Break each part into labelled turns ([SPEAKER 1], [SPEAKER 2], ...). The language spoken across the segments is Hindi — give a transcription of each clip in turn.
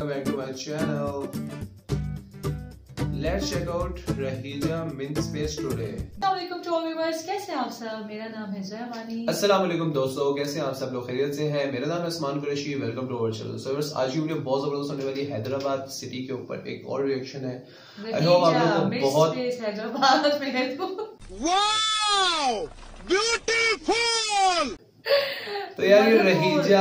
[SPEAKER 1] Welcome back to my channel. Let's check out Rahija Mint Space today.
[SPEAKER 2] अस्सलामुअलैकुम टू ऑल व्यूअर्स, कैसे हैं आप सब? मेरा नाम है ज़या वानी।
[SPEAKER 1] अस्सलामुअलैकुम दोस्तों, कैसे हैं आप सब लोग? खैरियत से हैं? मेरा नाम है Usman Qureshi. Welcome to our channel. So आज की वीडियो बहुत जबरदस्त होने वाली है। हैदराबाद सिटी के ऊपर एक और रिएक्शन है। आई होप आप लोगों को बहुत
[SPEAKER 2] हैदराबाद में तो
[SPEAKER 3] वाओ ब्यूटीफुल।
[SPEAKER 1] तो यार ये रहीजा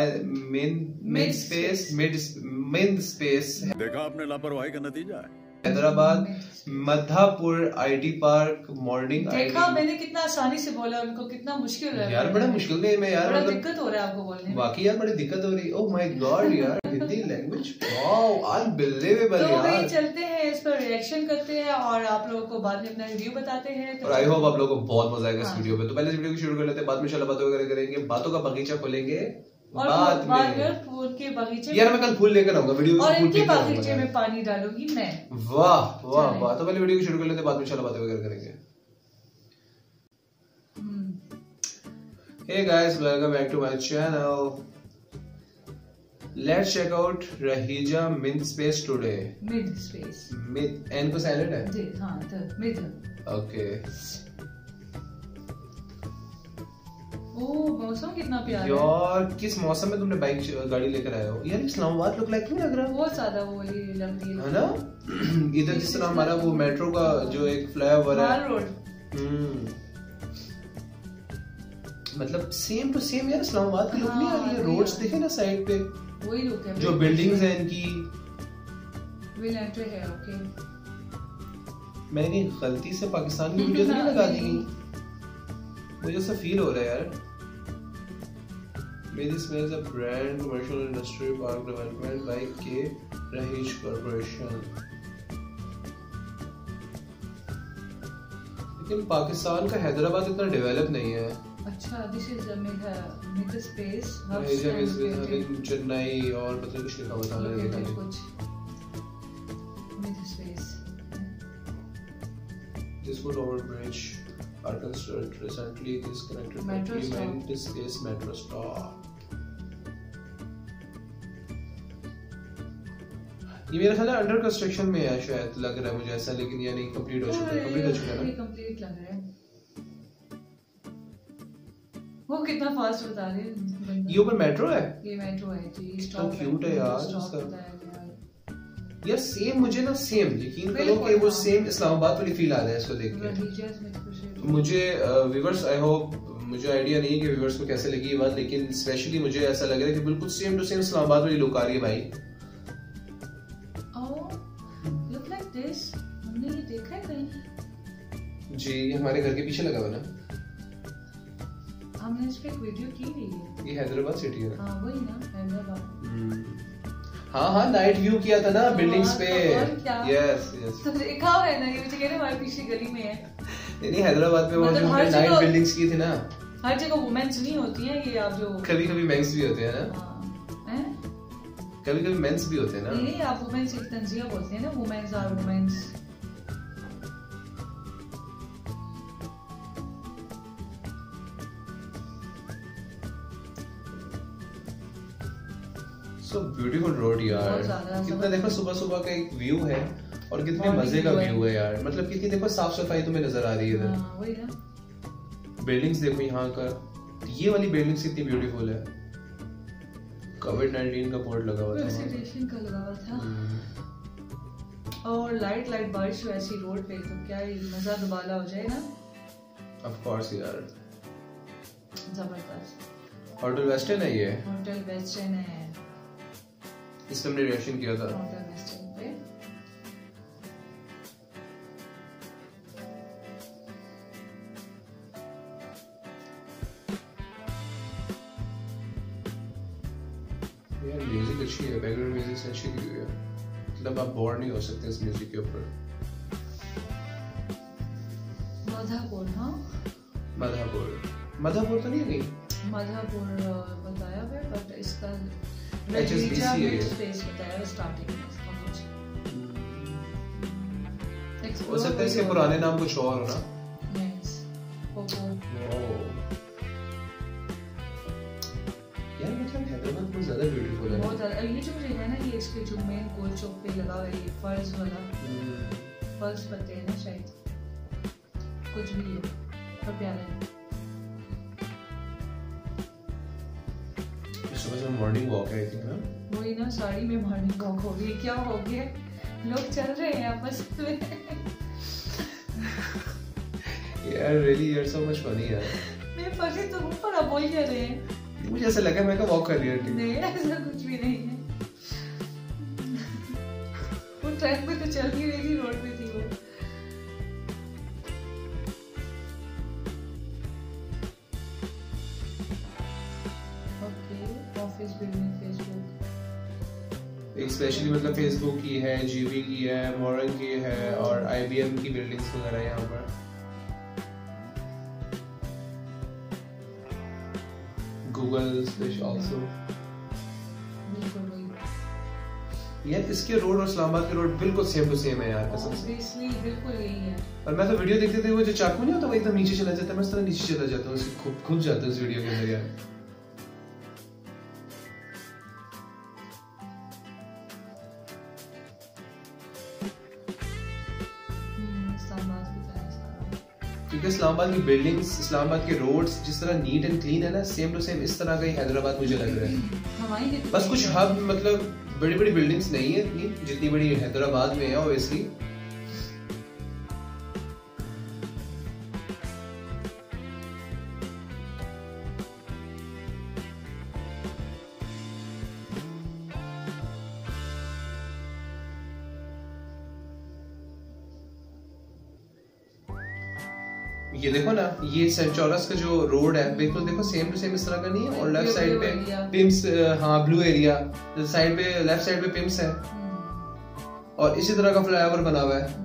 [SPEAKER 1] मिंट स्पेस
[SPEAKER 3] देखा आपने लापरवाही का नतीजा है।
[SPEAKER 1] Hyderabad Madhapur IT park morning.
[SPEAKER 2] देखा मैंने कितना आसानी से बोला, उनको कितना मुश्किल है
[SPEAKER 1] यार, बड़ा मुश्किल में यार,
[SPEAKER 2] बड़ा दिक्कत हो रहा है आपको बोलने में।
[SPEAKER 1] वाकई यार बड़ी दिक्कत हो रही है। ओह माय गॉड यार, हिंदी लैंग्वेज वाओ अनबिलीवेबल
[SPEAKER 2] तो
[SPEAKER 1] यार।
[SPEAKER 2] भाई चलते हैं, इस पर रिएक्शन करते हैं और आप लोगों को बाद में अपना रिव्यू बताते हैं।
[SPEAKER 1] और आई होप आप लोगों को बहुत मजा आएगा इस वीडियो में। तो पहले इस वीडियो को शुरू कर लेते हैं, बाद में इंशाल्लाह बातों वगैरह करेंगे, बातों का बगीचा खोलेंगे
[SPEAKER 2] और
[SPEAKER 1] बाद में
[SPEAKER 2] फूल के बगीचे
[SPEAKER 1] यार मैं कल फूल लेकर आऊंगा वीडियो
[SPEAKER 2] और इनके बगीचे में पानी डालूंगी मैं।
[SPEAKER 1] वाह वाह वाह। तो पहले वीडियो को शुरू कर लेते हैं, बाद में इंशाल्लाह बातें वगैरह करेंगे। Hey guys, welcome back to my channel. Let's check out Rahija Mint Space today.
[SPEAKER 2] Mid space,
[SPEAKER 1] Mint N को साइलेंट है?
[SPEAKER 2] जी हाँ, मिड।
[SPEAKER 1] ओके।
[SPEAKER 2] ओह मौसम कितना प्यारा है
[SPEAKER 1] यार किस मौसम में तुमने बाइक गाड़ी लेकर आए हो? यार इस्लामाबाद लुक लाइक नहीं लग रहा?
[SPEAKER 2] बहुत ज्यादा वो वाली लग रही
[SPEAKER 1] है ना? इधर जिस तरह हमारा वो मेट्रो का जो एक फ्लाईओवर है,
[SPEAKER 2] माल रोड,
[SPEAKER 1] मतलब सेम टू सेम यार इस्लामाबाद की लुक नहीं आ रही है? रोड्स देखे ना साइड पे,
[SPEAKER 2] वही लुक है
[SPEAKER 1] जो बिल्डिंग्स हैं इनकी।
[SPEAKER 2] विल एंटर है। ओके,
[SPEAKER 1] मैंने गलती से पाकिस्तान की वीडियो नहीं लगा दी, मुझे ऐसा फील हो रहा है यार। This is a brand commercial industry park development by K Rahij Corporation. लेकिन पाकिस्तान का हैदराबाद इतना डेवलप नहीं है।
[SPEAKER 2] अच्छा, this is mid space
[SPEAKER 1] Chennai और पता कुछ लिखा हुआ था
[SPEAKER 2] कुछ mid space.
[SPEAKER 1] This foot over bridge are constructed recently. This connected
[SPEAKER 2] Metro
[SPEAKER 1] by
[SPEAKER 2] stop.
[SPEAKER 1] Mint Space Metro Stop. ये मेरा ख्याल है अंडर कंस्ट्रक्शन में है शायद, लग रहा है मुझे ऐसा, लेकिन ये नहीं कंप्लीट हो चुका है। कंप्लीट हो चुका है ना?
[SPEAKER 2] कंप्लीट लग रहा है। वो कितना फास्ट बता रहे हैं।
[SPEAKER 1] ये ऊपर मेट्रो है?
[SPEAKER 2] ये मेट्रो है जी।
[SPEAKER 1] स्टॉप क्यूट है यार इसका। यार सेम मुझे ना, सेम यकीन करो कि वो सेम इस्लामाबाद वाली फील आ रहा है इसको देख के। मुझे व्यूअर्स, आई होप, मुझे आइडिया नहीं है कि व्यूअर्स को कैसे लगी ये बात, लेकिन स्पेशली मुझे ऐसा लग रहा है कि बिल्कुल सेम टू सेम इस्लामाबाद वाली लुक आ रही है भाई।
[SPEAKER 2] लुक लाइक दिस, हमने ये देखा है कहीं? जी,
[SPEAKER 1] ये हमारे घर के पीछे लगा हुआ ना,
[SPEAKER 2] हमने इस पे एक वीडियो की हुई है।
[SPEAKER 1] ये हैदराबाद सिटी है ना?
[SPEAKER 2] हाँ वही ना, हैदराबाद।
[SPEAKER 1] हाँ हाँ, नाइट व्यू किया था ना बिल्डिंग्स पे। यस यस,
[SPEAKER 2] तो देखा है ना, ये मुझे कह रहे हमारे पीछे गली में है।
[SPEAKER 1] नहीं हैदराबाद में वो जो नाइट बिल्डिंग्स की थी ना,
[SPEAKER 2] हर जगह वुमेन्स नहीं होती हैं ये, आप जो
[SPEAKER 1] कभी कभी मेंस भी होते हैं ना, कभी कभी मेंस भी होते हैं ना।
[SPEAKER 2] नहीं, आप वुमेन्स एक तंजीया बोलते हैं ना, women's are women's.
[SPEAKER 1] So beautiful road यार, कितना देखो सुबह सुबह का एक व्यू है और कितने मजे का व्यू है यार। मतलब कितनी देखो साफ सफाई तुम्हें नजर आ रही है इधर।
[SPEAKER 2] वही ना,
[SPEAKER 1] बिल्डिंग्स देखो यहाँ का, ये वाली बिल्डिंग्स कितनी ब्यूटीफुल है। कोविड-19 का बोर्ड लगा हुआ था,
[SPEAKER 2] वैक्सीनेशन का लगा हुआ था, और लाइट बारिश हो ऐसी रोड पे, तो क्या ये मजा दुबाला हो जाए ना।
[SPEAKER 1] ऑफ कोर्स यार,
[SPEAKER 2] जबरदस्त।
[SPEAKER 1] होटल वेस्टर्न है ये,
[SPEAKER 2] होटल वेस्टर्न है,
[SPEAKER 1] इस पे हमने रिएक्शन किया था।
[SPEAKER 2] होटल वेस्टर्न पे
[SPEAKER 1] यार म्यूजिक अच्छी है, बैकग्राउंड म्यूजिक अच्छी दी हुई है, मतलब आप बोर नहीं हो सकते इस म्यूजिक के ऊपर।
[SPEAKER 2] मधापुर, हाँ
[SPEAKER 1] मधापुर तो नहीं है कहीं?
[SPEAKER 2] मधापुर बताया है, बट इसका
[SPEAKER 1] HSBC है
[SPEAKER 2] स्पेस बताया स्टार्टिंग में इसका कुछ।
[SPEAKER 1] हो सकता है इसके पुराने नाम कुछ और हो ना।
[SPEAKER 2] यस,
[SPEAKER 1] यार मतलब हैदराबाद बहुत ज्यादा ब्यूटीफुल है,
[SPEAKER 2] बहुत ज्यादा। ये जो है ना, ये इसके जो मेन गोल चौक पे लगा हुआ है, ये फर्ज वाला, फर्ज पत्ते हैं ना शायद, कुछ भी है, पर प्यारा है।
[SPEAKER 1] सुबह से मॉर्निंग वॉक है, आई थिंक ना,
[SPEAKER 2] वही ना, साड़ी में मॉर्निंग वॉक हो गई, क्या हो गया, लोग चल रहे हैं आपस में।
[SPEAKER 1] यार really you are so much funny यार।
[SPEAKER 2] मैं फनी तो हूँ, पर आप वही कर रहे हैं।
[SPEAKER 1] मुझे ऐसा लगा मैं वॉक कर रही हूँ।
[SPEAKER 2] नहीं, ऐसा कुछ भी नहीं है। वो ट्रैक पे तो चल ही रही थी, रोड पे थी वो। ओके, ऑफिस बिल्डिंग, फेसबुक,
[SPEAKER 1] एक स्पेशली मतलब फेसबुक की है, जीवी की है, मॉरन की है और आईबीएम की बिल्डिंग्स वगैरह यहाँ पर। Google special also. यार इसके रोड और इस्लामाबाद के रोड बिल्कुल सेम टू सेम है यार, कसम से।
[SPEAKER 2] ऑब्वियसली बिल्कुल यही है।
[SPEAKER 1] और मैं तो वीडियो देखते थे, वो जो चाकू नहीं होता वो एकदम नीचे चला जाता है, मैं इस तरह नीचे चला जाता हूँ, खुद जाता हूँ इस वीडियो के अंदर यार। क्योंकि इस्लामाबाद की बिल्डिंग्स, इस्लामाबाद के रोड्स जिस तरह नीट एंड क्लीन है ना, सेम टू सेम इस तरह का ही हैदराबाद मुझे लग रहा है। बस कुछ हब मतलब बड़ी बड़ी बिल्डिंग्स नहीं है इतनी जितनी बड़ी हैदराबाद में है ऑब्वियसली। ये देखो ना, ये सेंट चौरस का जो रोड है बिल्कुल देखो सेम टू सेम इस तरह का नहीं है। और लेफ्ट साइड पे पिम्स, हाँ ब्लू एरिया साइड पे, लेफ्ट साइड पे पिम्स है और इसी तरह का फ्लाईओवर बना हुआ है।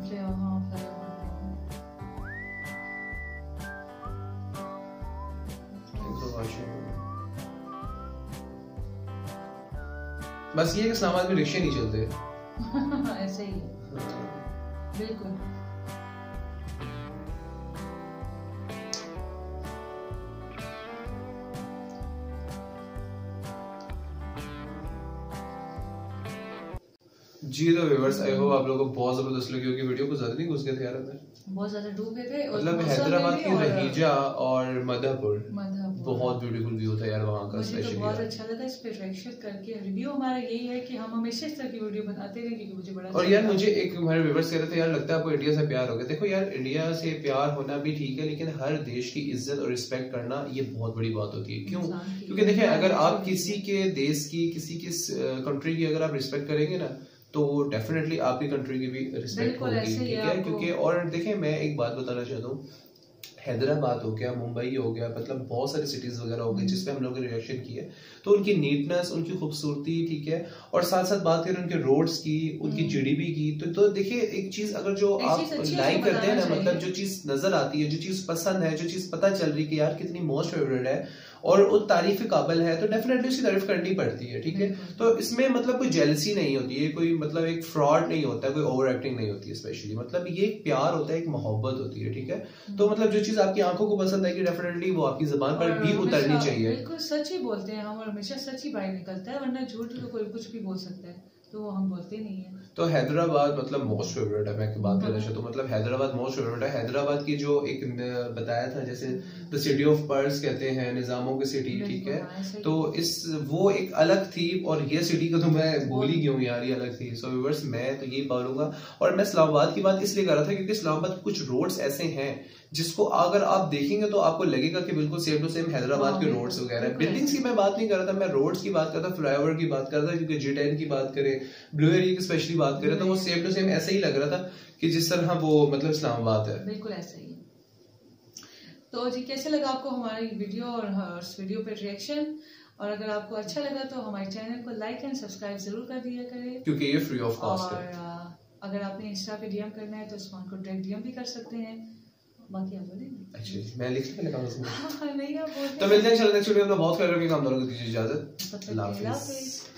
[SPEAKER 1] बस ये कि इस्लामाबाद में रिक्शे नहीं चलते।
[SPEAKER 2] ऐसे ही बिल्कुल।
[SPEAKER 1] जी तो व्यूअर्स, आई होप आप लोगों को बहुत जबरदस्त लगी होगी वीडियो। को ज्यादा नहीं घुस गए थे यार अंदर,
[SPEAKER 2] बहुत ज्यादा डूब गए थे।
[SPEAKER 1] मतलब हैदराबाद की रहीजा और मधुपुर बहुत ब्यूटीफुल व्यू था यार वहाँ का।
[SPEAKER 2] मुझे तो बहुत अच्छा लगा इस पे रिएक्शन करके। रिव्यू हमारा यही है कि हम हमेशा इस तरह की वीडियो बनाते रहे, क्योंकि मुझे बड़ा
[SPEAKER 1] और यार मुझे एक हमारे व्यूअर्स कह रहे थे यार लगता है आपको इंडिया से प्यार हो गया। देखो यार इंडिया से प्यार होना भी ठीक है, लेकिन हर देश की इज्जत और रिस्पेक्ट करना ये बहुत बड़ी बात होती है। क्यों? क्योंकि देखिए अगर आप किसी के देश की, किसी की कंट्री की अगर आप रिस्पेक्ट करेंगे ना, तो डेफिनेटली आपकी कंट्री की भी रिस्पेक्ट होगी, ठीक है? क्योंकि और देखिए मैं एक बात बताना चाहता हूँ, हैदराबाद हो गया, मुंबई हो गया, मतलब बहुत सारी सिटीज वगैरह हो गई जिसपे हम लोगों ने रिएक्शन किया, तो उनकी नीटनेस, उनकी खूबसूरती, ठीक है, और साथ साथ बात करें उनके रोड्स की, उनकी जीडीपी की, तो देखिए एक चीज अगर जो आप लाइक करते हैं ना, मतलब जो चीज नजर आती है, जो चीज पसंद है, जो चीज पता चल रही कि यार कितनी मोस्ट फेवरेट है और वो तारीफ के काबिल है, तो डेफिनेटली उसकी तारीफ करनी पड़ती है, ठीक है? तो इसमें मतलब कोई जेलसी नहीं होती है, कोई मतलब एक फ्रॉड नहीं होता है, कोई ओवर एक्टिंग नहीं होती है स्पेशली, मतलब ये एक प्यार होता है, एक मोहब्बत होती है, ठीक है? तो मतलब जो चीज आपकी आंखों को पसंद है कि डेफिनेटली वो आपकी जुबान पर भी उतरनी चाहिए।
[SPEAKER 2] बिल्कुल सच ही बोलते हैं हम, और हमेशा सच ही बाहर निकलता है, वरना झूठ तो कोई कुछ भी बोल सकता है, तो हम बोलते नहीं है।
[SPEAKER 1] तो हैदराबाद मतलब मोस्ट फेवरेट है, मैं बात करना चाहता हूँ, मतलब हैदराबाद मोस्ट फेवरेट है। हैदराबाद की जो एक बताया था जैसे द सिटी ऑफ पर्ल्स कहते हैं, निजामों की सिटी, ठीक है? तो इस वो एक अलग थी, और ये सिटी को तो मैं भूल ही गया हूँ यार, ये अलग थी। सो व्यूअर्स मैं तो यही बोलूंगा, और मैं इस्लामाबाद की बात इसलिए कर रहा था क्योंकि इस्लामाबाद कुछ रोड्स ऐसे हैं जिसको अगर आप देखेंगे तो आपको लगेगा कि बिल्कुल सेम टू सेम हैदराबाद के रोड्स वगैरह। बिल्डिंग्स की मैं बात नहीं कर रहा था, मैं रोड्स की बात कर रहा था, फ्लाईओवर की बात कर रहा था, क्योंकि G10 की बात करें, ब्लू एरिया की स्पेशली बात करें, तो वो सेम टू सेम ऐसे ही लग रहा था कि जिस तरह वो मतलब इस्लामाबाद है,
[SPEAKER 2] बिल्कुल ऐसा ही है। तो जी कैसे लगा आपको हमारी वीडियो और इस वीडियो पे रिएक्शन? और अगर आपको अच्छा लगा तो हमारे चैनल को लाइक एंड सब्सक्राइब जरूर कर दिया करें,
[SPEAKER 1] क्योंकि ये फ्री ऑफ कॉस्ट है।
[SPEAKER 2] और अगर आपने इंस्टा पे डीएम करना है तो उस्मान को डायरेक्ट डीएम भी कर सकते हैं। बाकी आप बोलेंगे?
[SPEAKER 1] अच्छा मैं लिख के लगाऊंगा उसमें।
[SPEAKER 2] नहीं आप बोलते।
[SPEAKER 1] तो मिलते हैं इंशाल्लाह नेक्स्ट वीडियो में। बहुत प्यार करके काम दोनों को दीजिए इजाजत।
[SPEAKER 2] अल्लाह हाफिज़।